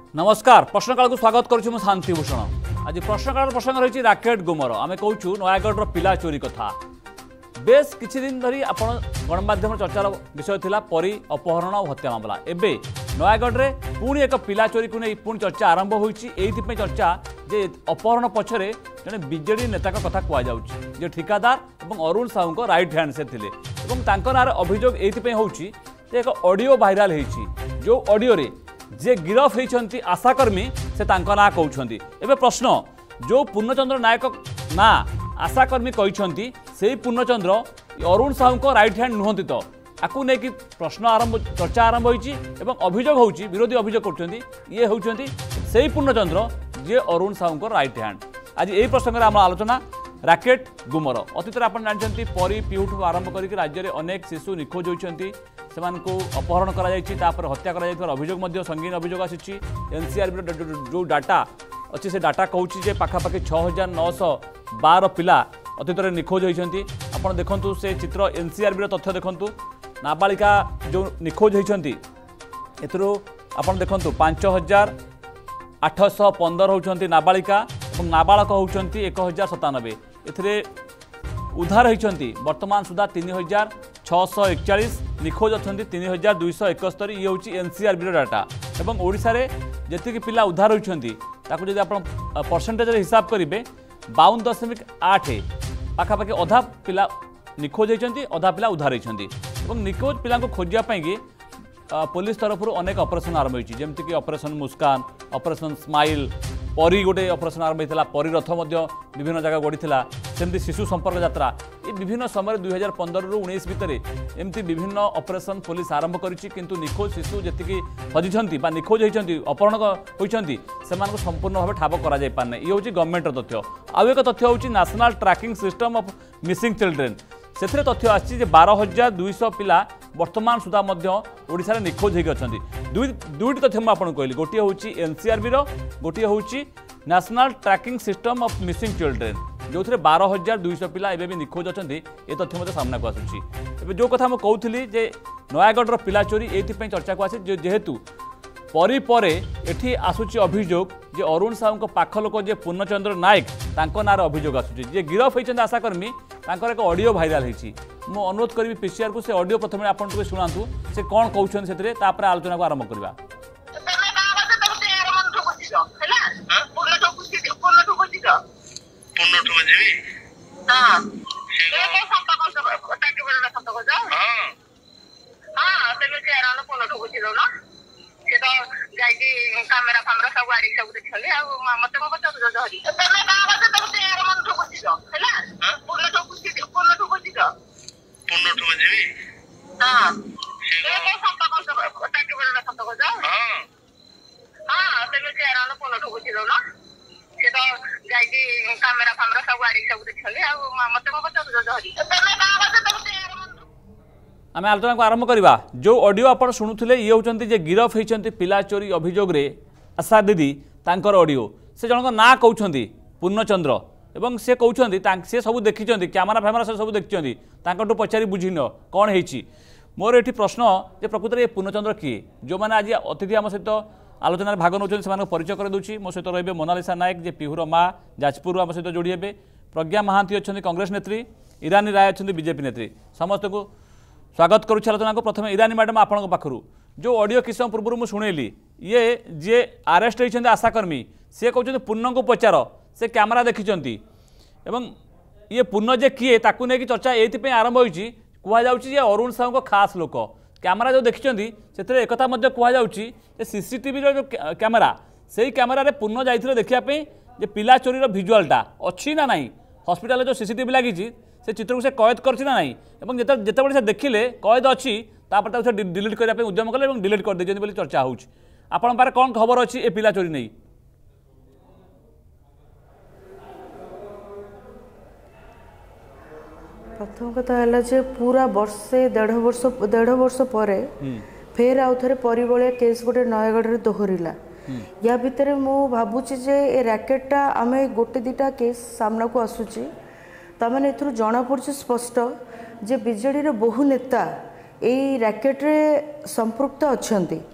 नमस्कार प्रश्नकाल को स्वागत करुँ शांति भूषण। आज प्रश्नकाल प्रसंग रही राकेट गुमर आम कहूँ नयागढ़ पिला चोरी कथा। बेस किछि दिन धरी आपण गणमाध्यम चर्चार विषय थिला परी अपहरण और हत्या मामला। एबे नयागढ़ रे पुणी एक पिला चोरी को नहीं पुणी चर्चा आरंभ होईछि। एइथिपై चर्चा जे अपहरण पछरे जने बीजेडी नेता कथा कुआ जाउछि जे ठिकादार और अरुण साहू को राइट हैंड से थिले एवं तांकर नार अभियोग एइथिपై होउछि जे एक ऑडियो वायरल होईछि। जो ऑडियो रे जे गिरफ होती आशाकर्मी से तांका ना कहते। एवं प्रश्न जो पूर्णचंद्र नायक ना आशाकर्मी कहते से पूर्णचंद्र अरुण साहू को राइट हैंड नुहति तो आपको नहीं प्रश्न आरंभ चर्चा आरंभ होती अभियोग होची विरोधी अभियोग करछंती ये होती से पूर्णचंद्र जे अरुण साहू को राइट हैंड। आज यही प्रसंग में आम आलोचना राकेट गुमर। अतीत आप जानते परी पिउठू आरंभ करके राज्य में अनेक शिशु निखोज होती से अपहरण कर हत्या कर अभियोग संगीन अभियोग आसी। एनसीआरबी जो डाटा अच्छी से डाटा कहूँ पाखापाखि 6912 पिला अतीत निखोज होती। आप देखु से चित्र एनसीआरबी तथ्य देखु नाबालिका जो निखोज होती आप देखु 5815 होती नाबालिका और नाबालक होती 1097। एथिरे उद्धार होती वर्तमान सुधा 3641 निखोज अच्छा 3271। ये हूँ एनसीआरबी डाटा एवं ओडिशा रे जेतिकी पिला उद्धार होती जब आप परसेंटेज हिसाब करेंगे 52.8 पाखापाखि अधा पिला निखोज होती अधा पिला उद्धार होती। निखोज पिला खोजापी पुलिस तरफ अनेक ऑपरेशन आरंभ होती जमीक ऑपरेशन मुस्कान ऑपरेशन स्माइल परी गोटे ऑपरेशन आरंभ होता परी रथ विभिन्न जगह गढ़ी सेमती शिशु संपर्क यात्रा ये विभिन्न समय 2015 ରୁ 19 भितर एमती विभिन्न ऑपरेशन पुलिस आरंभ करिछि। किंतु निखोज शिशु जेतिकी हजिछंती बा निखोज होइछंती अपहरण होइछंती सेमानकु संपूर्ण भाव ठाब करा जाय पारने। ये होछि गवर्नमेंट तथ्य। आउ एक तथ्य होछि national tracking system of missing children से तथ्य आछि जे 12200 पिला वर्तमान सुधा ओडिशा रे निखोज होइक अछंती। दुईटी तथ्य मुझे आपको कहली गोटे हूँ एनसीआरबी गोटे हूँ national tracking system of missing children जो 12200 पिला एवं भी निखोज अच्छा ये तथ्य मत सामना को आसूँ। जो कथा मुझे कहूली नयागढ़ पिला चोरी ये चर्चा को आसी जेहेतु परी परे एठी आसूची अभियोग जे अरुण साहू पाख लोक जे पूर्णचंद्र नायक तांको नार अभियोग आसूची जे गिरफ होइछन आशाकर्मी तांकर एक ऑडियो वायरल होइछि। मु अनुरोध करी पीसीआर को से ऑडियो प्रथम आपन शुणातु से कौन कहउछन सेतरे तापर आलोचना को आरंभ करबा। कैमेरा फामरा सब आड़ी सब देखले आ मते को बता दो धरी तमे का बात तो से यार मन ठो कुछ दो हैला पूर्ण ठो कुछ दो पूर्ण ठो जेबी हां ये के सब का सब ताके बड़ा सब को जाओ हां तमे के यार पूर्ण ठो कुछ दो ना से तो जाई कैमेरा फामरा सब आड़ी सब देखले आ मते को बता दो धरी तमे का बात तो से यार आम आलोचना को आरंभ करवा। जो ऑडियो आप शुणुले ये होती गिरफ होती पिला चोरी अभियोग रे आशा दीदी तांकर ऑडियो से जनक ना कहते पूर्णचंद्र एवं से कहते से सब देखी कैमेरा फैमेरा से सब देखी पचारि बुझीन कौन होती। मोर ये प्रश्न जे प्रकृत में पूर्णचंद्र किए जो मैंने आज अतिथि आम सहित आलोचना भाग नौ से परिचय कर दूसरी मो सहित रे मोनालिसा नायक जे पिहुर माँ जाजपुर आम सहित जोड़ी हे प्रज्ञा महांती अच्छा कांग्रेस नेत्री ईरानी राय अच्छा बीजेपी नेत्री समस्त को स्वागत करुच्छ आलोचना को। प्रथम ईरानी मैडम आपण पाखु जो ऑडियो किस समय पूर्व मुझे शुणेली ये जे अरेस्ट होती आशाकर्मी सी कहते पूर्ण को पचार से कैमेरा देखी ये पूर्ण जे किए ताकू नहीं चर्चा ये आरंभ होती कहुच्छी अरुण साहू को खास लोक कैमेरा जो देखी से एक कहुच्छी सीसीटीवी जो कैमेरा से कैमेरा पूर्ण जाइए देखापी पिला चोरी भिजुआलटा अच्छी ना ना हॉस्पिटल जो सीसीटीवी लगी से चित्र को से कैद करछि ना नहीं एवं जिते से देखिले कैद अच्छी तापर डिलीट करने उद्यम कले डिलीट कर देछन बोली चर्चा होउछ। आपन पारे कौन खबर अच्छी ए पिला चोरी नहीं? प्रथम कथा है जे पूरा वर्षे 1.5 वर्ष पर फेर आउ थे परिबळे केस गोटे नयगढ़ रे दोहरिला। या भितर मु भाबुची जे ए रैकेटटा आमे गोटे दिटा केस सामना को आसुची तमाने एथुर जना पड़छ स्पष्ट जे बीजेडी रे बहु नेता ए रैकेट रे संपृक्त अछंती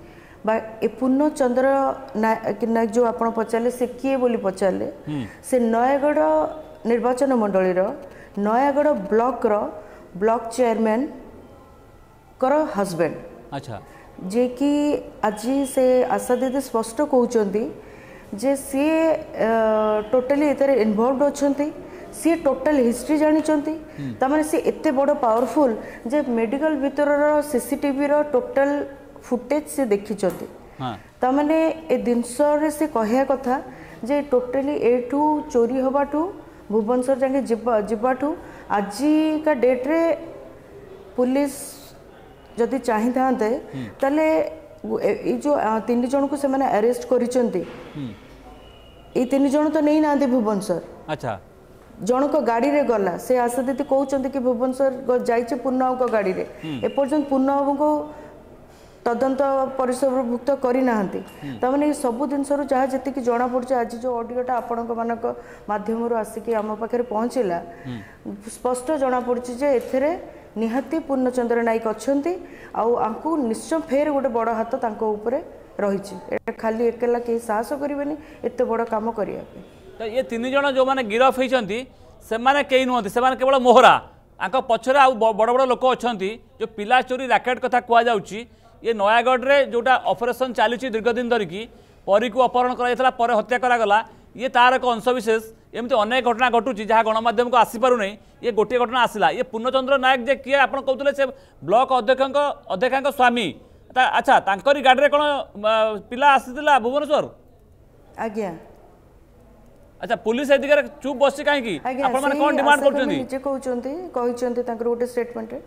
ए पूर्णचंद्र नायक जो आप पचारे से किए बोली पचारे से नयागढ़ निर्वाचन मंडलीर नयागढ़ ब्लॉक चेयरमैन कर हस्बैंड। अच्छा जे कि आज से आशा दीदी स्पष्ट कहते जे सी टोटाली एतर इन्वॉल्व अच्छी सी टोटाल हिस्ट्री जानी तमाने सी एते बड़ पावरफुल जे मेडिकल भीतर सीसीटीवी रो टोटाल फुटेज से देखी तमाने ए जिनस से कहया कथा जे टोटाली एठू चोरी हबाठू भुवनेश्वर जाके जीवाठू आज का डेट रे पुलिस जदि चाही थांते तले ए जो 3 जन को से माने अरेस्ट करिसंती ए 3 जन तो नहीं नांदे भुवनेश्वर। अच्छा जन को गाड़ी रे गला से आशा दीदी कहउचंती कि भुवनेश्वर जाइचे पूर्णबाबू को गाड़ी रे ए पर्यंत पूर्णबाबू को तदंत परिसरभुक्त करना तमाने सब जिनस जहाँ जी जना पड़े आज जो ऑडियोटा आपण माध्यम आसिक आम पाखे पहुँचला स्पष्ट जना पड़ी जे एथेरे निहाती पूर्णचंद्र नायक अच्छा आंकु निश्चय फेर गोटे बड़ हाथ तांको रही खाली एकेला कहीं साहस करेंगे एत बड़ कम करने। ये 3 जन जो मैंने गिरफ होती से कई नुहति से केवल मोहरा आंक पछरे आ बड़ बड़ लोक अच्छा जो पिला चोरी रैकेट कथा कहुच्छी ये नयागढ़ रे जोटा ऑपरेशन चली दीर्घ दिन धरिकी परी को अपहरण कर हत्या करागला ये तार एक अंशविशेष एमती अनेक घटना घटुची जहाँ गणमाध्यम को आसीपार नहीं ये गोटे घटना आसला ये पूर्णचंद्र नायक जे किए आप कहते से ब्लॉक अध्यक्ष स्वामी अच्छा तांकरी गाड़ी रे कौन पिला आसीला भुवनेश्वर आज्ञा अच्छा पुलिस ए दिगरे चुप बसी कहीं आपण माने कोन डिमांड करछन्ती जे कहउचंती तांकर गोटे स्टेटमेंट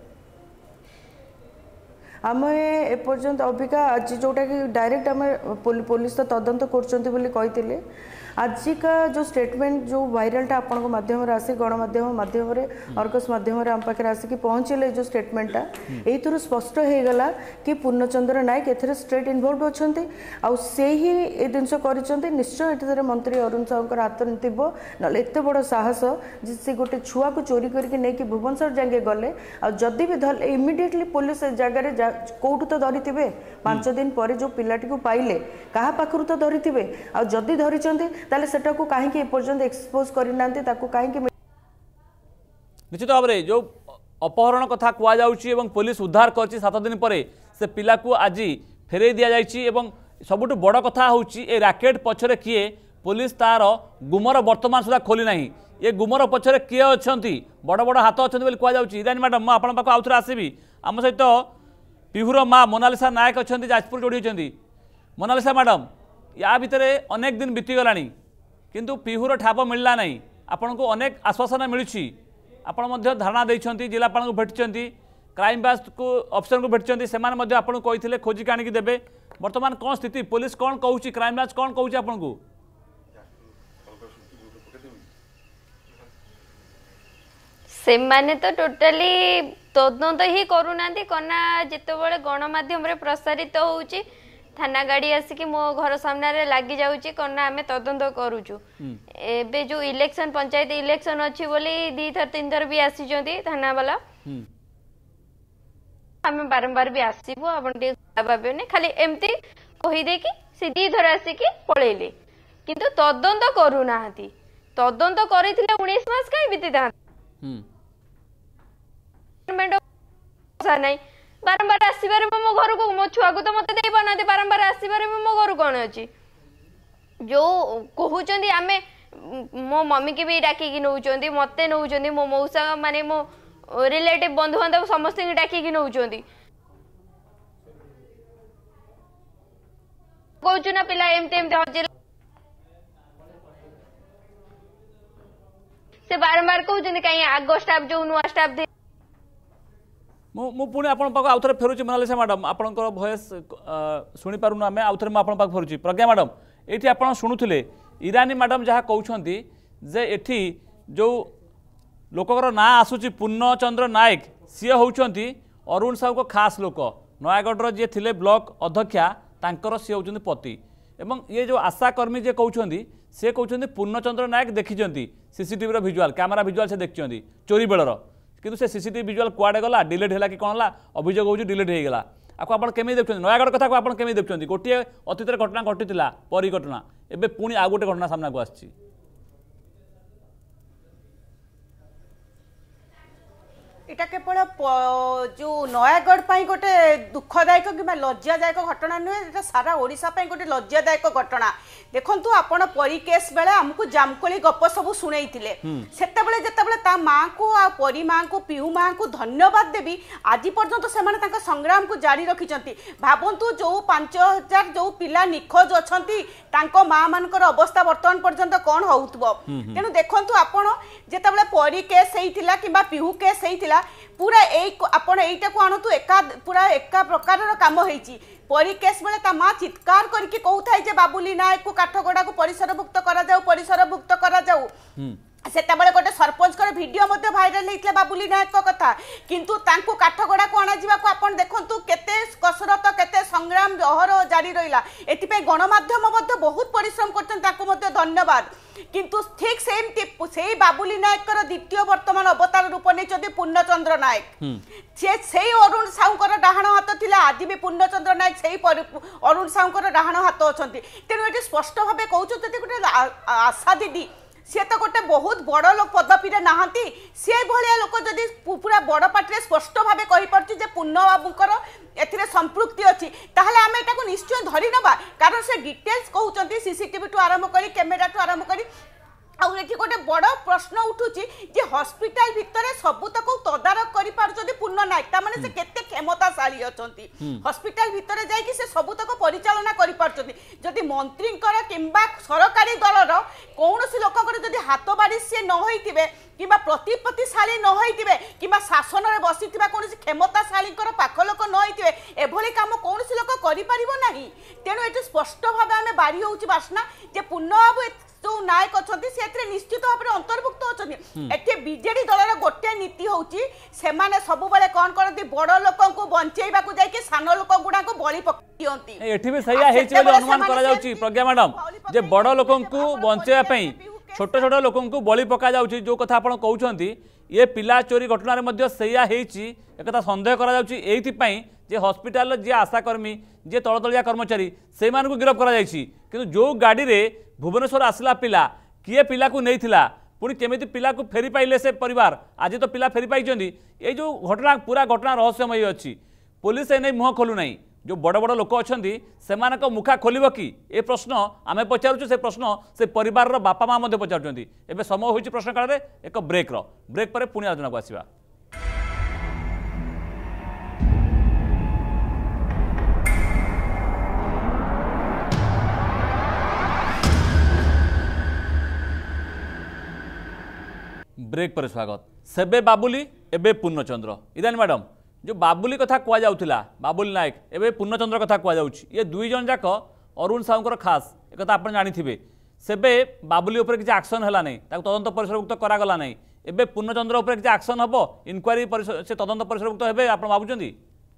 आम एपर्यंत अबिका आज जोटा कि डायरेक्ट आम पुलिस तो तदंत कर आजिका जो स्टेटमेंट जो वायरलटा आपण माध्यम आसी गणमाध्यम माध्यम अर्गस माध्यम आम पाखे आसिक पहुँचले जो स्टेटमेंटा यही स्पष्ट हो गला कि पूर्णचंद्र नायक एथरे स्ट्रेट इनवॉल्व अच्छा आउ से ही ए जिनस कर निश्चय ये मंत्री अरुण साहू हाथ थो ना एत बड़ साहस से गोटे छुआ को चोरी करके नहीं भुवनेश्वर जाके गले आदि भी इमिडिएटली पुलिस जगह कौटू तो धरी थे 5 दिन पर जो पिलाटी को पाइले क्या पाखु तो धरी थे आदि धरी ताले सेटा को कहीं एपर्यंत एक्सपोज करना कहीं निश्चित भाव में जो अपहरण कथा कहुच्छी पुलिस उद्धार कर 7 दिन पर से पिला को आज फेरई दि जाइए सबुठ बड़ कथा हूँ ये रैकेट पछरे किए पुलिस तार गुमर वर्तमान सुधा खोली ना ये गुमर पछरे किए अच्छा बड़ बड़ हाथ अच्छा कहुच्छी इरानी मैडम मुझे आप आउ थे आसबि आम सहित पिहुर माँ मोनालिसा नायक अच्छा जाजपुर जोड़ी होती मोनालिसा मैडम या भितर अनेक दिन बीतीगला किंतु पिहुर ठाप मिलला नहीं आपन को अनेक आश्वासन मिलूँ आपण धारणा देते जिलापाल को भेटी क्राइम ब्रांच को अफिसर को भेटी से आपको कही खोजिक आणिक देवे बर्तमान कौन स्थिति पुलिस कौन कहूँ क्राइम ब्रांच कौन कहूँ आपन को से माने तो टोटाली तदंत ही करूना कना जिते गणमाध्यम प्रसारित होउची थाना गाड़ी आसिक मो घर सामने लगी जाऊँगी कना आम तदंत करुचु एबे जो इलेक्शन पंचायत इलेक्शन अच्छी बोली 2 थर 3 थर भी आसी थाना वाला आम बारंबार भी आसबू आपने खाली एमती कहीदे कि सी 2 थर आसिक पलैले किंतु तदंत करूना तदंत करते 19 मास कहीं बीती था बारंबार आसबार मो घर को मो छुआ को तो मत दे पाना बारंबार आसबार मो घर कौन अच्छी जो कहते आम मो मम्मी की भी डाकिकी नौ मत नौ मो मौसा माने मो रिलेटिव बंधु बांधव समस्त डाकिकी नौ कहूँ ना पिला एमती एमती हजिला से बारंबार कहते कहीं आग स्टाफ जो नुआ स्टाफ मु पुणी आपन पाक आउथरे फेरुची मोनालिसा मैडम आपनकर वॉइस सुनी पारुनु आमे आउथरे म आपन पाक फेरुची प्रज्ञा मैडम एठी आपन सुनुथिले इरानी मैडम जहाँ कहउछंती जे एठी जो लोकर ना आसुची पूर्णचंद्र नायक सी होउछंती अरुण साहू को खास लोक नयागढ़ जे थिले ब्लॉक अध्यक्षा तांकर सी होउछंती पति एवं ये जो आशाकर्मी जे कहउछंती से कहउछंती पूर्णचंद्र नायक देखिछंती सीसीटीवी रो विजुअल कैमरा विजुअल से देखिछंती चोरी बेलर किंतु से सीसीटीवी विजुअल कुआडे गला डिलीट हैला कि कोन हला अभियोग होउछ डिलीट हे गेला आपको आप केमी देखुं नयागढ़ कथा को आप केमी देखुं गोटे अतीत घटना घटी परी घटना एवं पुणी आउ गोटे घटना सामना को आसी এটা কেবল जो नयागढ़ गोटे दुखदायक कि लज्जादायक घटना नुहे এটা सारा ओडिशा गोटे लज्जादायक घटना देखंतु आपण परी केस बेले हमकु जामकोली गप सब शुणैथिले सेतेबेले जेतेबेले ता मां को आ परी मां को पिहू मां को धन्यवाद देबी आज पर्यंत से माने ताका संग्राम को जारी रखिचंती भाबंतु जो 5000 जो पिला निखोज अछंती तांको मां मानकर अवस्था वर्तमान पर्यंत कोन होउतबो तेनु देखंतु आपण जेतेबेले परी केस हेइथिला किबा पिहू केस हेइथिला पूरा आपण एटा को आणतु एका पूरा एका प्रकार काम होईची परी केस बेले ता मां चित्कार करके कहउथाय जे बाबुली नायक को काठगोड़ा को परिसरभुक्त करा जाऊ सेतेबेले गोटे सरपंच भिडियो मध्य भाइराल होता बाबुली नायक कथा किंतु तांको काठगोड़ा को अणाजिबा को आपण देखंतु केते कसरत केते संग्राम अहर जारी रहिला एथिपे गणमाध्यम मध्य बहुत परिश्रम करछन ताको मध्य धन्यवाद किंतु ठीक सेम बाबुली नायक द्वितीय वर्तमान अवतार रूप नहीं पूर्णचंद्र नायक से अरुण साहूकर डाहाण हाथ थिला आज भी पूर्णचंद्र नायक से अरुण साहूकर डाहाण हाथ अच्छा तेणु ये स्पष्ट भाव कहते गोटे आशा दीदी सी तो गोटे बहुत बड़ लोक पदपी नहांती से भाया लोक जदि पूरा बड़ पार्टी स्पष्ट भाव कहीपर पूर्ण बाबूकर ए संपृक्ति अच्छी ताहले आम एटा को निश्चय धरी नबा कारण से डिटेल्स कहउचंती सीसीटीवी टू आरंभ करी कैमेरा टू आरंभ करी आउ एठी गोटे बड़ प्रश्न उठुची जे हॉस्पिटल भितरे सबुतक तदारक करि पारुचंती पूर्ण नायक ता माने से केते क्षमताशाली अछंती हॉस्पिटल भितरे जाई कि से सबुतक परिचालना करि पारुचंती जदि मंत्रींकर किंबा सरकारी दलर कोनोसी लोककर जदि हाथ बाड़ी से न होइतिबे किंबा प्रतिपत्तिशाली न होइतिबे किंबा शासन रे बसितिबा कोनोसी क्षमताशालीकर पाख लोक न होइतिबे एभली काम कोनोसी लोक करि परिबो नाही तेनु एठी स्पष्ट भाबे आमे बारी होउची बासना जे पूर्ण बाबू जो नायक अच्छा से निश्चित भाव में अंतर्भुक्त अच्छा बीजेडी दलर गोटे नीति होची से माने सब बेले कौन करती बड़ लोक को बंचेबा को जाके सान लोक गुडा को बलि पकाती एठी भी सही हेछि बोली अनुमान करा जाउची प्रज्ञा मैडम जे बड़ लोक को बंचेबा पई छोट छोट लोक को बलि पका जाउची जो कथा आपण कहउछंती ये पिला चोरी घटना रे मध्य सैया हेछि एकता संदेह करा जाउची एथि पई जे हॉस्पिटल जे आशाकर्मी जे तळतळिया कर्मचारी से मान को गिरफ्त करा जायछि किंतु जो गाड़ी रे भुवनेश्वर आसला पिला किए पिला को नहीं थिला पुणी केमिति पिला को फेरी पाइले से परिवार आज तो पिला फेरी पाइछंती ये जो घटना पूरा घटना रहस्यमय अच्छी पुलिस ए मुह खोलु नहीं जो बड़ बड़ लोक अच्छी से मुखा खोल कि ए प्रश्न आम पचारूँ से प्रश्न से परिवार बापा माँ पचारुंट एवं समय होइछि प्रश्न काल एक ब्रेक पर पुणी आलोचना को आसिबा। ब्रेक पर स्वागत सेबे बाबुली एबे पूर्णचंद्र इदानी मैडम जो बाबुली कथा कुआ जाउथिला बाबुली नायक एबे पूर्णचंद्र कथा कुआ जाउछि ये दुई जन जाक अरुण साहूकर खास एक कथा आपण जानिथिबे सेबे बाबुली ऊपर किछि एक्शन हला नै ताको तदंत परिसरभुक्त करा गला नै एबे पूर्णचंद्र ऊपर किछि एक्शन हबो इनक्वायरी से तदंत परिसरभुक्त हेबे आपण भाबुचंदी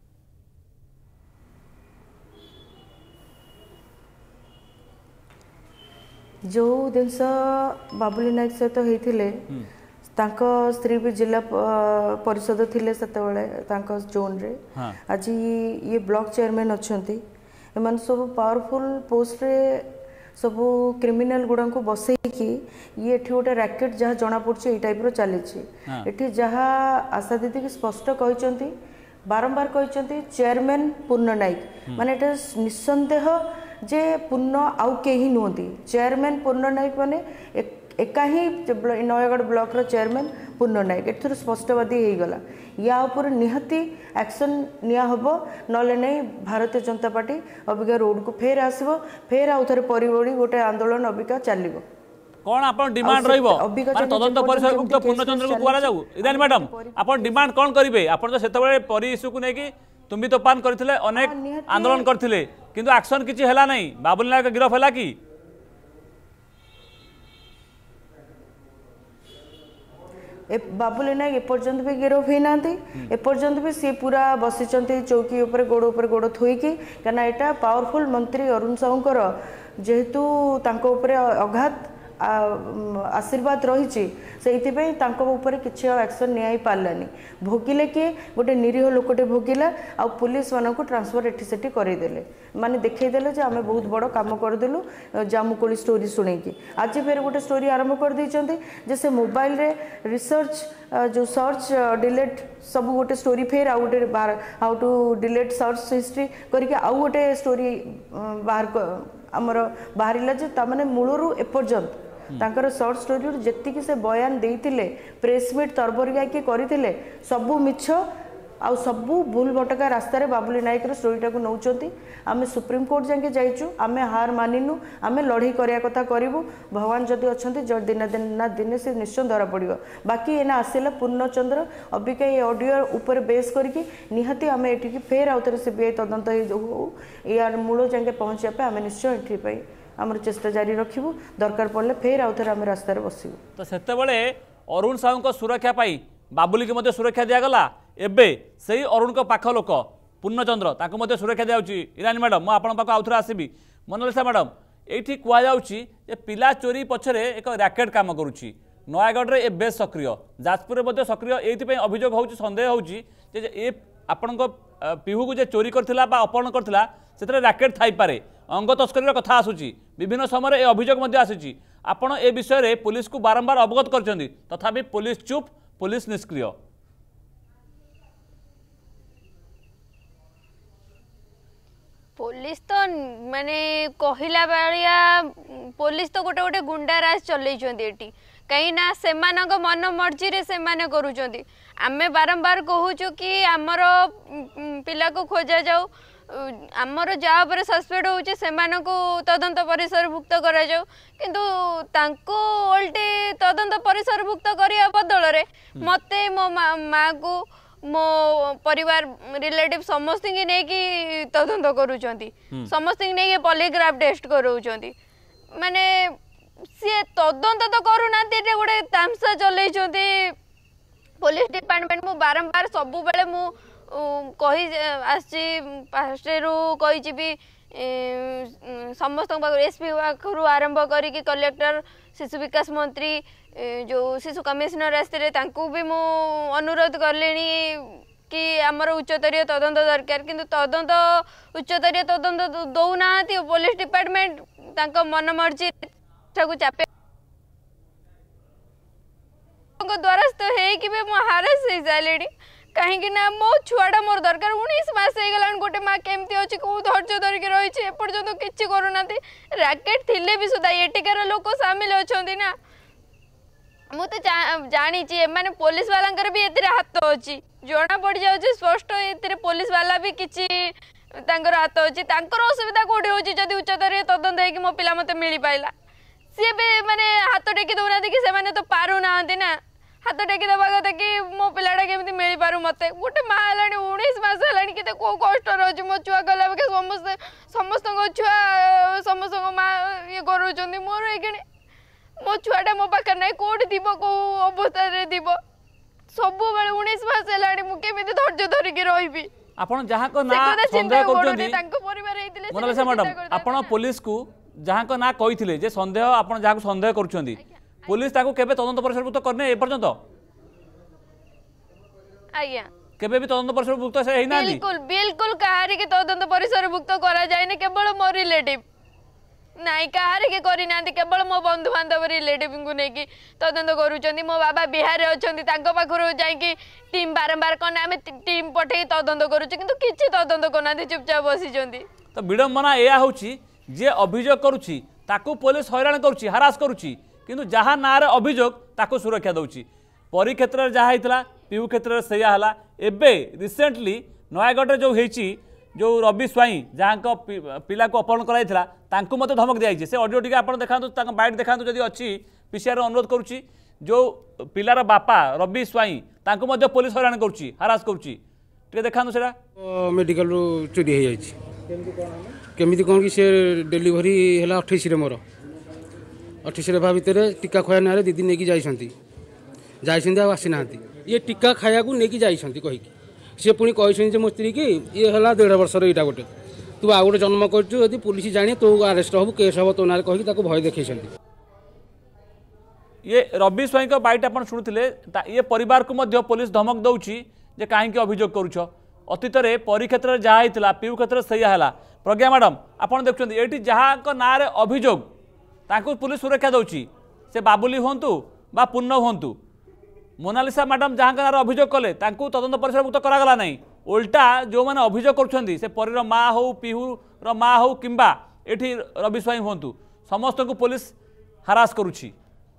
जो जिनस बाबुली नायक सहित होइथिले तांको स्त्री भी जिला परिषद थिले सेतेबेले तांको जोन रे आज ये ब्लॉक चेयरमैन अछंती एमन सब पावरफुल पोस्ट रे सब क्रिमिनल गुडा को बसई कि ये एठी गोटे रैकेट जहाँ जना पड़छ ए टाइप रो चली एठी जहाँ आशा दीदी की स्पष्ट कहचंती बारंबार कहचंती चेयरमैन पूर्ण नायक माने एटा निसंदेह जे पूर्ण आउ केही नुहंती चेयरमैन पूर्ण नायक माने एका ही नयागढ़ ब्लॉक रो चेयरमैन पूर्ण नायक एथुर स्पष्टवादी हो गला या ऊपर निहाती एक्शन निया हबो नले नहीं भारतीय जनता पार्टी अबिका रोड को फेर आसीबो फेर आउ थरे परिबोडी गोटे आंदोलन अबिका चलिबो कौन आपण डिमांड रहइबो माने तदंत परिसरभुक्त पूर्णचंद्र को कुआरा जाऊ इदानी मैडम आपण डिमांड कोन करिवे आपण तो सेतबेले परि इश्यू को नै कि तुम्बी तोफान करथिले अनेक आंदोलन करथिले किंतु एक्शन किछि हला नै बाबुल नायक गिरफ हला कि बाबुली नायक एपर्यंत भी गिरफ होना एपर्यंत भी सी पूरा बसी चौकी उपर गोड़ थोईकी कहीं यहाँ पावरफुल मंत्री अरुण साहूकर जेहेतु अघात आशीर्वाद रही से किसी एक्शन नि पार्लानी भोगिले किए गोटे निरीह लोकटे भोगिला आ पुलिस मान को ट्रांसफर एठी सेठी करदेले माने देखईदेले जे आमे बहुत बड़ काम करदेलु जामुकोली स्टोरी शुणेकी आज फिर गोटे स्टोरी आरंभ कर देइचंती जे से मोबाइल रे रिसर्च जो सर्च डिलीट सब गोटे स्टोरी फिर आउ गोटे how to delete search history करके आउ गोटे स्टोरी बाहर आमर बाहरिला जे तामाने मूलरू एपर्यंत तांकर शॉर्ट स्टोरी जेतिकी से बयान देइतिले प्रेस मीट तरबरिया की करथिले सबु मिछ आउ सबू भूल भटका रास्ता बाबुली नायक स्टोरीटा को नौचंती आमे सुप्रीम कोर्ट जाके जाइचु आमे हार मानिनु आमे लड़ाई करिया कथा करिवु भगवान जदि अछंती जो दिन दिन ना दिन से निश्चय धरा पड़ियो बाकी एना आसिला पूर्णचंद्र अबिका ये ऑडियो ऊपर बेस करके निहाती आमे एठी फेर आउथरे सीबीआई तदंत हो यार मूल जाके पहुंचा पे आमे निश्चय एठी पई आमर चेष्टा जारी रखिबु दरकार पड़ले फेर आउथरे आमे रास्ता रे बसिबु तो सेते बेले अरुण साहू को सुरक्षा पाई बाबुली की मध्य सुरक्षा दिया गला एबे सही अरुण को पाख लोक पूर्णचंद्र ताको मध्य सुरक्षा दिया ईरानी मैडम मु आपन पाख आउथरे आसीबी मोनालिसा मैडम एठी कुआ जाउची जे पिला चोरी पछरे एक रैकेट काम करूची नयागढ़ रे ए बेस सक्रिय जाजपुर रे मध्य सक्रिय एथि अभियोग होउची संदेह होउची जे ए आपन को पिहू को जे चोरी करथिला बा अपहरण करथिला सेतरे रैकेट थाई पारे अंग तस्करी कथा आसूची विभिन्न समय ए अभियोग मध्य आसूची आपण ए विषय रे पुलिस को बारंबार अवगत करचंदी तथापि पुलिस चुप पुलिस निष्क्रिय पुलिस तो माने कहला बालिया पुलिस तो गोटे गोटे गुंडा राज चलैछंती एटी कहीं ना सेमानक मन मर्जी रे सेमाने करूछंती आमे बारंबार कहूछु कि हमर पिला को खोजा जाऊ आमर जहाँ पर सस्पेक्ट होचे सेमानकु तदंत परिसरभुक्त करा जाऊ किंतु तांको ओल्टे तदंत परिसरभुक्त करिया बदल रे मते मो माँ को मो परिवार रिलेटिव समस्त की नहीं कि तदंत करूछंती समस्त की नहीं पॉलीग्राफ टेस्ट करूछंती माने सी तदंत तो करूना गोटे तामसा चलैछंती पुलिस डिपार्टमेंट मु बारंबार सबु बेले मु कही आसी पास्टेरू कही भी समस्त एसपी पाखु आरंभ करी कलेक्टर शिशु विकास मंत्री जो शिशु कमिश्नर आसते भी मु अनुरोध कले कि आमर उच्चतरीय तदंत दरकार किंतु तदंत उच्चतरीय तदंत दौना पुलिस डिपार्टमेंट तांको मन मर्जी चापे द्वारस्थ हो हारास हो सारे कहीं ना मो छुआटा मोर दरकार 19 मास हो गोटे माँ केमती अच्छी कौ धैर्य धरिक रही एपर्यंत किसी करूना राकेट थिले भी सुधा एटिकार लोक सामिल अच्छा ना मु तो जानी माने पुलिस वाला भी ए हाथ अच्छी जना पड़ जाऊँ स्पष्ट ए पुलिस वाला भी किसी हाथ अच्छी असुविधा कौटी हो उच्चतर तदंत हो मो पिला मत मिल पाला सी भी माने हाथ टेकी दौना कि तो पारू ना हाथ टेकी दबा कथा कि मो पिलाटा केमी मिल पारू मत गोटे माँ है 19 मास है कि कौ कष्ट अच्छी मो छुआ गला समस्त छुआ समस्त माँ ये कर मोर ये मो छुआटा मो पाखे ना कौट थी कौ अवस्था थी सब 19 मास है मुझे धैर्य धरिक रही आपण जहाँ को ना संदेह करछंती मोनालिसा मैडम आपण पुलिस को जहाँ को ना कही जे संदेह आपण जहाँ को संदेह करुछंती पुलिस ताको केबे तदंत परिसरभुक्त करने ए पर्यंत आज्ञा केबे भी तदंत परिसरभुक्त से हेई ना बिल्कुल बिल्कुल कहारी के तदंत परिसरभुक्त करा जाय ने केवल मो रिलेटिव नाई कहारी के करी नांती केवल मो बंधु बांधव रिलेटिव को नेकी तदंत करूछंती मो बाबा बिहार रे अछंती तांको पाखरो जाई कि टीम बारंबार कने आमे टीम पठे तदंत करूछ किंतु किछि तदंत कोनांती चुपचाप बसिछंती तो विडंबना एया होछि जे अभियोग करूछि ताको पुलिस हैरान करूछि हरास करूछि किंतु जहाँ ना रे अभियोग ताको सुरक्षा दउछि परी क्षेत्र रे जहाँ हैतला पीयू क्षेत्र रे सेया हला एबे रिसेंटली नयागढ़ रे जो हेछि जो रवि स्वाई जहाँ को पिला को अपहरण कराइथिला तांको मते धमक दिया से ऑडियो टिके आपण देखांतु तांको बाइट देखांतु जदि अछि पीसीआर अनुरोध करूछि जो पिलार बापा रवि स्वाई तांको मते पुलिस हैरान करूछि हरास करूछि टिके देखांतु सेरा मेडिकल रो चोरी हे जाइछि केमिति कोन कि से डिलीवरी हला 28 रे मोर 28 रे भा भितर टीका खया ना रे दीदी नेकी जाइछंती आ आसी नांती ये टीका खाया को नेकी जाइछंती कहि सी पुणी कही मो स्त्री की ये है 1.5 वर्षर यहाँ गोटे तू आ गए जन्म कर पुलिस जाने तो आरेस्ट हबू केस हम तो ना कही भय देखी ये रवि स्वाई बाइट आप शुणुते ये परिवार को मध्य पुलिस धमक दौची जे कहीं अभियोग करुछ अतीत में परी क्षेत्र में जहाँ होता पीयू क्षेत्र से है। प्रज्ञा मैडम आप देखते ये जहाँ ना अभियोग ताकू पुलिस सुरक्षा दौची से बाबुली हूँ बा पूर्ण हूँ मोनालिसा मैडम जहाँ ना अभियोग कले तदंत परिसरभुक्त करागला नहीं उल्टा जो मैंने अभियोग करुँच से परीर माँ हो पीहूर माँ हो कि ये रवि स्वाई हूँ समस्त को पुलिस हरास करुच्ची।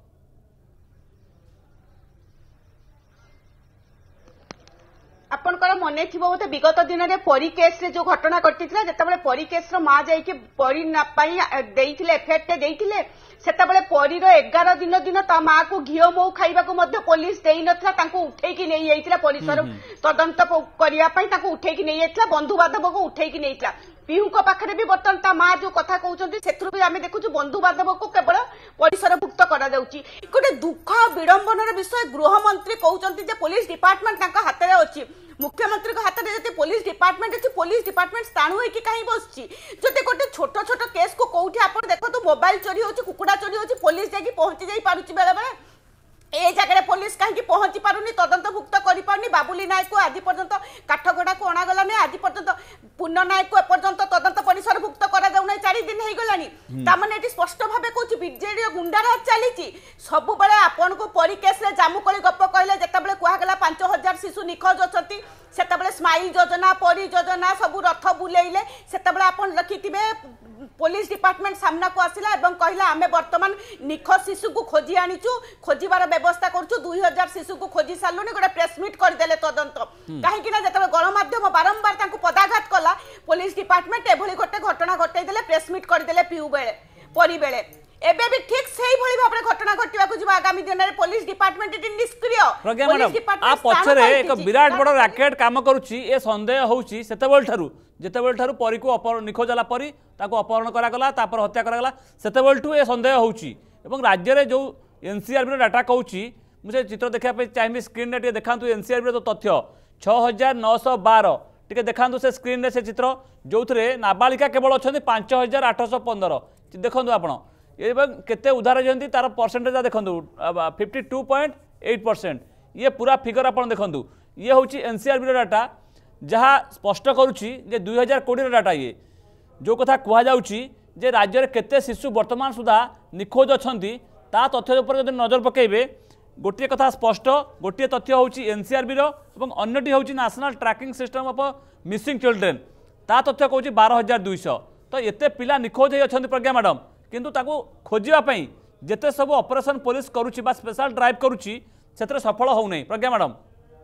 आपनकर मने थी बोते विगत दिन में परी केस रे जो घटना घटी जिते परी केस माँ जाइए परी एफआईआर देते सेतबले परीर 11 दिन दिन ता माँ को घीओ मऊ खाइबा को मध्य पुलिस देई नथला तांको उठेकी नहीं जाइतिला परिसर तदंत करिया पई तांको उठेकी नहीं जाइतिला बंधु बांधव को उठेकी नहीं जाइतिला पीहू को पाखरे भी बर्तन ता माँ जो कथा कहउचंती सेथुर भी आमे देखु बंधु बांधव को केवल परिसरभुक्त करा जाउची गोटे दुख विडंबनार विषय गृहमंत्री कहउचंती जे पुलिस डिपार्टमेंट तांका हाथ रे अछि मुख्यमंत्री हाथ में जब पुलिस डिपार्टमेंट अच्छी पुलिस डिपार्टमेंट स्थाणु होगी कहीं बसची जब गोटे छोट छोट केस को कौटी आप देखो मोबाइल चोरी होची कुकुड़ा चोरी होची पुलिस जाके पहुंची जाई पारुची बेले बेले ए जगह पुलिस कहीं पहुंची पारुनी तदंतभुक्त कर पारुनी बाबुली नायक को आज पर्यंत काठगड़ा को अणागला नहीं आज पर्यंत पूर्ण नायक को एपर्यंत तदंत परिसरभुक्त करा जाउ नहीं 4 दिन हो गलानी तामाने एटी स्पष्ट भाबे कहूची बीजेडी गुंडाराज चलीची सब बेले आपन को परी केस रे जामुकली गप कहले जेतबेले कुहागला 5000 शिशु निखोज अछती सेतबेले स्माइल योजना परी योजना सब रथ बुलेइले सेतबेले आपन रखिथिबे पुलिस डिपार्टमेंट सामना को आसिला एवं कहला आमे वर्तमान निखोज शिशु को खोजी आनिचु खोजीबार व्यवस्था करछु 2000 शिशु को खोजी सालुनी गोटे प्रेस मीट कर देले तदंत काहे कि ना जतबे गणमाध्यम बारंबार तांको पदाघात कला पुलिस डिपार्टमेंट एभली गोटे घटना घटै देले प्रेस मीट कर देले पीयू बेले परी बेले एबे भी ठीक सही भली भाबरे घटना घटिबा को जिबा आगामी दिन रे पुलिस डिपार्टमेंट इट निष्क्रिय प्रज्ञा मैडम आ पछरे एक विराट बड़ रैकेट काम करूची ए संदेह होउची जेतेबेल ठारू परी को निखोज होला परी ताको अपहरण करा गला तापर हत्या करा गला सेतेबेल ठू ए संदेह होउची एवं राज्य रे जो एनसीआरबी डाटा कहूची मुझे चित्र देखा पे चाहिए स्क्रीन रे देखांतु एनसीआरबी तो तथ्य 6912 टिके देखांतु से स्क्रीन रे से चित्र जो नाबालिका केवल अच्छा 5815 देखो आपण एवं केते उधार जयंती तार परसेंटेज देखो 52.8% ये पूरा फिगर आप देखो ये हूँ एनसीआरबी डाटा जहाँ स्पष्ट करुच्ची 2020 डाटा ये जो कथा कहुच्छी जे राज्य में केते शिशु वर्तमान सुधा निखोज अच्छा ता तथ्य उपर जब नजर पकेबे गोटे कथा स्पष्ट गोटे तथ्य हूँ एनसीआरबी अन्यटी हूँ national tracking system of missing children ता तथ्य कहूँ 12200 तो एते पिला निखोज होती प्रज्ञा मैडम किंतु ताको खोजापी जिते सब ऑपरेशन पुलिस करुच्ची बा स्पेशल ड्राइव करुच्ची से सफल हो नहीं प्रज्ञा मैडम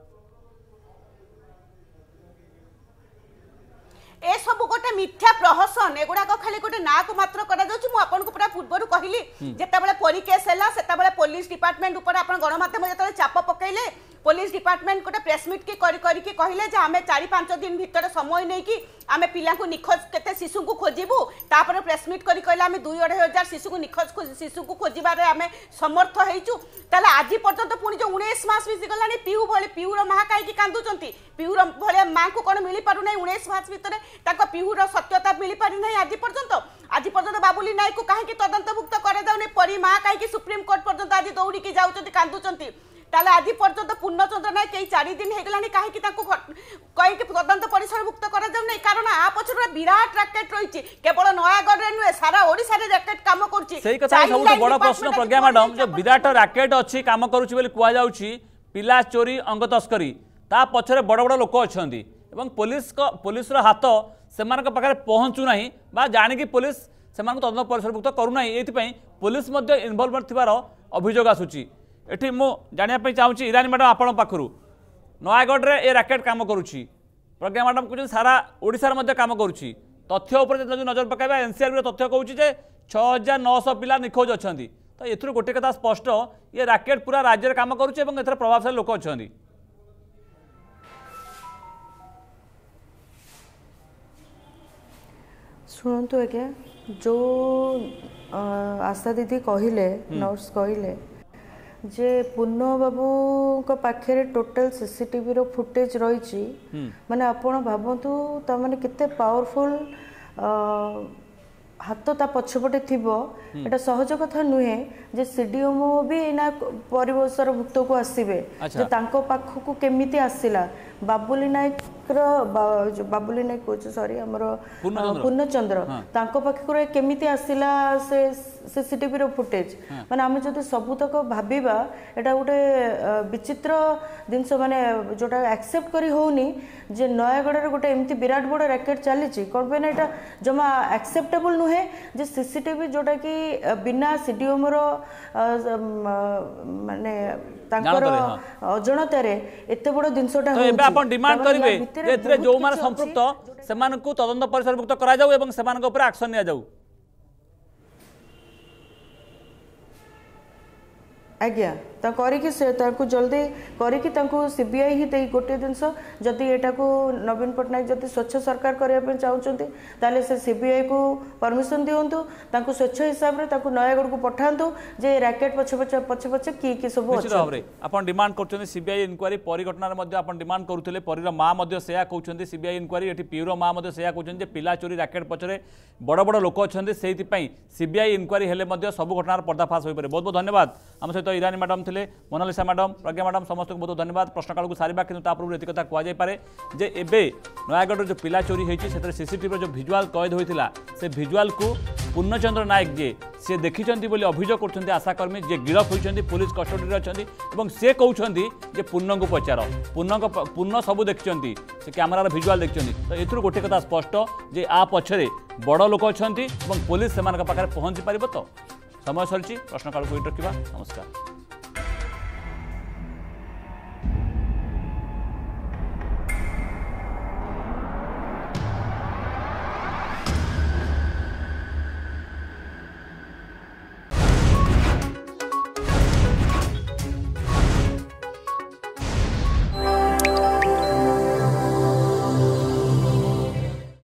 ए सब गोटे मिथ्या प्रहसन एगुड़ाक खाली गोटे ना को मात्र करा जाउची मु आपन को पूरा पूर्व कहली जेतेबेले परी केस हैला सेतेबेले पुलिस डिपार्टमेंट ऊपर आपन गणमाध्यम जेतेबेले चाप पकैले पुलिस डिपार्टमेंट गोटे प्रेस मीट की करिके कहले जे आमे 4-5 दिन भीतर समय नै कि आमे पिला को निखोज केते शिशु को खोजिबु तापर प्रेस मीट करि कहले आमे 2-2.5 शिशु को निखोज शिशु को खोजिबारे आमे समर्थ हेइचु ताले आज पर्यंत पुनी जो 19 मास बिसी गलानी पीयूर मां काई की कांदुचंती पीयूर भले मां को कोन मिली पारु नै 19 मास भीतर ताको पीयूर सत्यता मिली पारि नै आज पर्यंत बाबुली नायक को काहे की तदंतभुक्त करे दाउ नै परी मां काहे की सुप्रीम कोर्ट पर्यंत आज दौड़ी की जाउचंती कांदुचंती ताले आज पर्यंत पूर्णचंद्र नायक कई 4 दिन हो गलानी कहीं कहीं तदंत परिसरभुक्त करा जाउ नहीं कारण आ पछर विराट रैकेट रही केवल नयागढ़ रे नुहे सारा ओडिसा रे रैकेट काम करूची सही कथा सबसे बड़ प्रश्न प्रज्ञा मैडम जो विराट रैकेट अछि काम करूची बोली कुआ जाउची पिला चोरी अंग तस्करी ता पछरे बड़ बड़ लोक अछंती एवं पुलिस रो हाथ सेमानक पाखरे पहुंचु नाही बा जानि कि पुलिस सेमान तदंत परिसरभुक्त करू नाही एथि पुलिस मध्य इन्वॉल्वमेंट थिबार अभियोग आसुची एठी मु जानिया चाहूँगी ईरानी मैडम आपण पाखु नयागढ़ रे ए रैकेट काम करुच्ची प्रज्ञा मैडम कहते सारा ओडिशार मध्य काम करुच्ची तथ्य उपर जो नजर पकाइबा एनसीआरबी तथ्य कहूँ जे 6900 पिला निखोज अच्छा तो एथुर गोटे कथा स्पष्ट ये रैकेट पूरा राज्य में काम करुच्ची एवं एथर प्रभावशाली लोक अच्छा शुणु आज्ञा जो आशा दीदी कहले नर्स कहले जे पूर्ण बाबू को पाखे टोटल सीसीटीवी रो फुटेज रही माने आपण भावतु ताने केते पावरफुल हाथ ता पछपटे थी एटा सहज कथा नुहे जे सीडीएमओ भी ना परिवेशर भुक्त को आसबे जे तांको पाखकू केमिति आसिला बाबुली नायक बाबुली नायक कह सॉरी हमर पूर्णचंद्र तांको पाखकू केमिति आसिला से सीसीटीवी रो फुटेज माने आम जदि सबुतक भाबिबा एटा गोटे विचित्र जिनस माने जोटा एक्सेप्ट करी होनी जे नयागढ़ रे गोटे एमती विराट बड़ रैकेट चली कौन पे ना एटा जमा एक्सेप्टेबल नुहे जे सीसीटीवी जोटा कि बिना सीडीएम रो माने तांकर अजणतार एते बड़ जिनसटा तो एबे आपण डिमांड करिवे जे एथरे जो माने संपृक्त सेमानकु तदंत परिसरभुक्त करा जाऊ एवं सेमानक ऊपर एक्शन निया जाऊ आज्ञा करिकी से जल्दी करिकी सीबीआई ही दे गोटे जिनस जदि एटा को नवीन पट्टनायक जदि स्वच्छ सरकार करने चाहते ताले से सीबीआई को परमिशन दिंतु स्वच्छ हिसाब से नयागढ़ को पठातु जे रैकेट पछे पछे पछे कि सब अपन डिमांड कर सीबीआई इनक्वारी परी घटना डिमांड करुले परीर माँ कहते सीबीआई इनक्वारी ये पीर माँ कहते पिला चोरी रैकेट पछरे बड़ बड़ लोक अच्छा से सीबीआई इनक्वारी हेले सब घटनार पर्दाफाश हो पारे। बहुत बहुत धन्यवाद आम सहित ईरानी मैडम थे मोनालिसा मैडम प्रज्ञा मैडम समस्त को बहुत धन्यवाद। प्रश्नकाल को सारा कि पूर्व ये कथा कहुए जे एबे नयागढ़ जो पिला चोरी होती सीसीटीवी जो भिजुआल कैद होता से भिजुआल को पूर्णचंद्र नायक जे सी देखी अभियोग कर आशाकर्मी जे गिरफ होती पुलिस कस्टडी अच्छा सी कहते पूर्ण को पचार पूर्ण सब देखते से कैमेरार भिजुआल देखते तो ये गोटे कथा स्पष्ट जे आ पछरे बड़ लोक अच्छा पुलिस से पाखे पहुँची पार तो समय सरी प्रश्नकाल को रखा। नमस्कार।